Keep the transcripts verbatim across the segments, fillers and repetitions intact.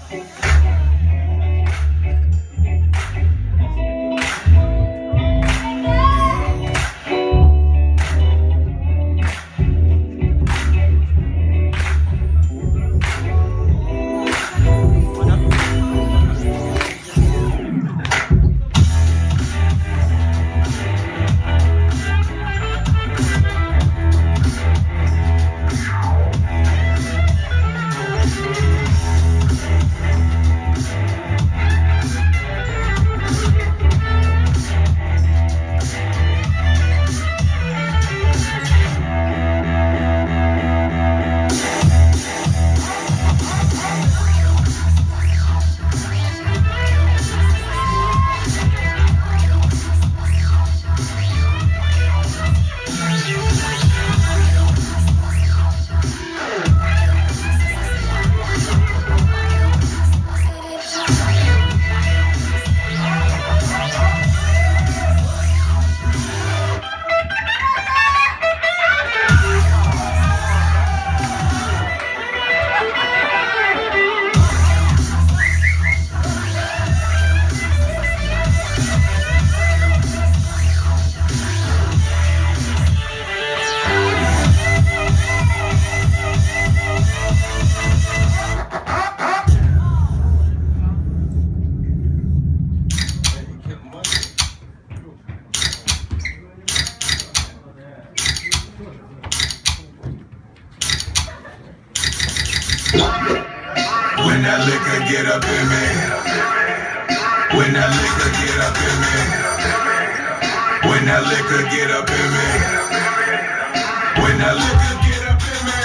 When that liquor get up in me, when that liquor get up in me, when that liquor get up in me, when that liquor get up in me.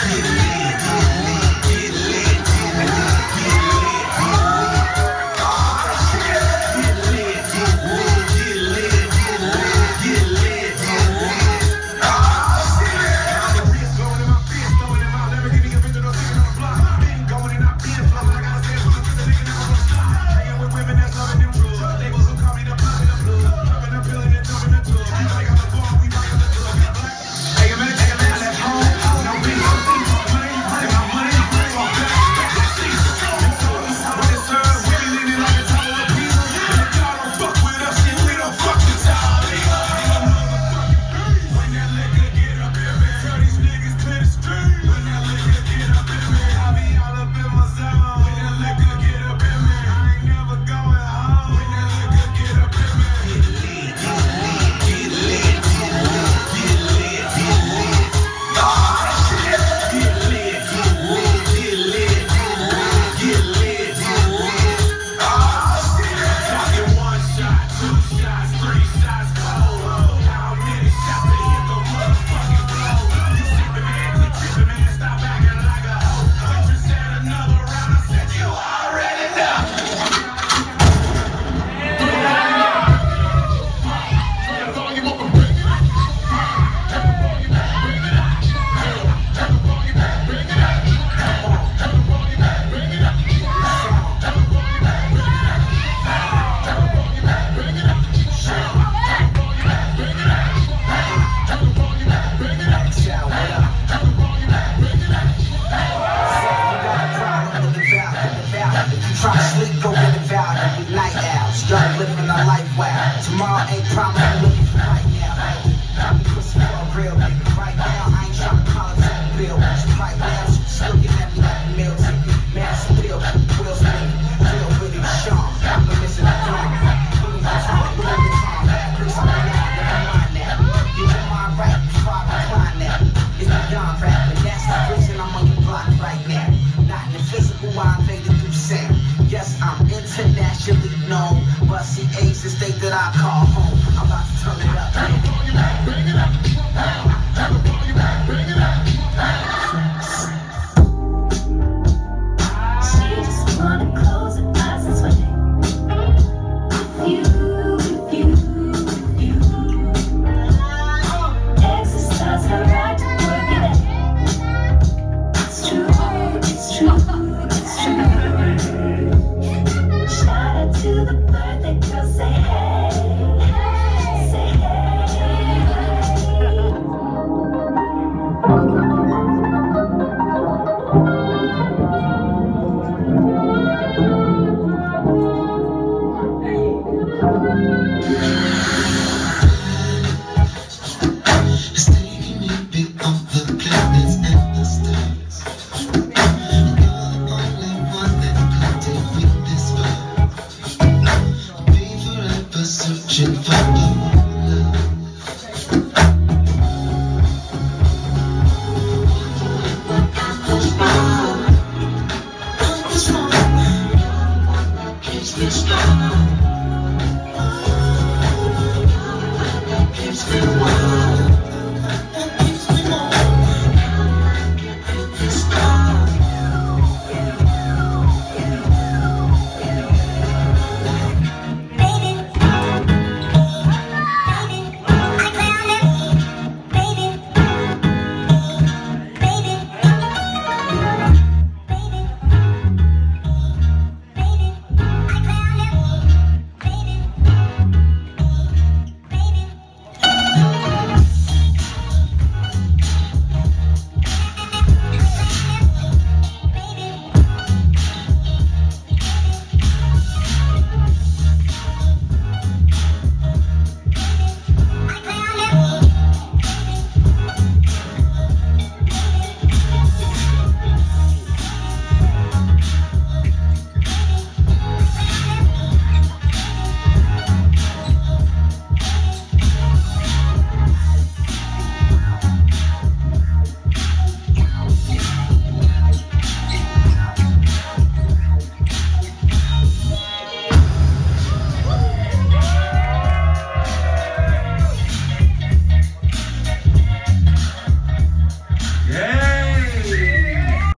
Try to sleep, go get it out, and we night owls. Start living our life wild. Tomorrow ain't promised, I'm looking for right now. I'm pussy for a real nigga. Right now, I ain't trying to politic the bill. Just right now, she's looking at me like a meal ticket. Mass appeal, Will Smith, Phil Willie, Sean. I'm the missing the throne. Louis Vuitton, Louis Vuitton. Chris, I'm not, never mind that. Get your mind right before I recline that. It's beyond rap, but that's the reason I'm on your block right now. Not in the physical, I invaded through sound. Yes, I'm internationally known, but see, A's is